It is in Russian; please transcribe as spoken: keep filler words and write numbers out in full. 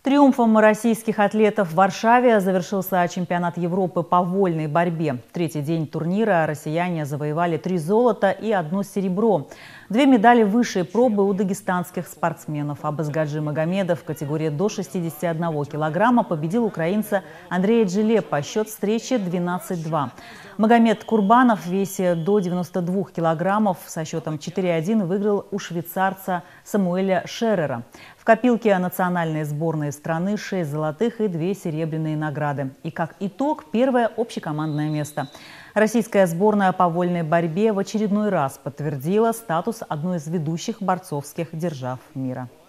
Триумфом российских атлетов в Варшаве завершился чемпионат Европы по вольной борьбе. Третий день турнира россияне завоевали три золота и одно серебро. Две медали высшей пробы у дагестанских спортсменов. Абазгаджи Магомедов в категории до шестидесяти одного килограмма победил украинца Андрея Джилепа. Счет встречи двенадцать два. Магомед Курбанов в весе до девяноста двух килограммов со счетом четыре один выиграл у швейцарца Самуэля Шеррера. В копилке национальной сборной страны шесть золотых и две серебряные награды. И как итог, первое общекомандное место. Российская сборная по вольной борьбе в очередной раз подтвердила статус одной из ведущих борцовских держав мира.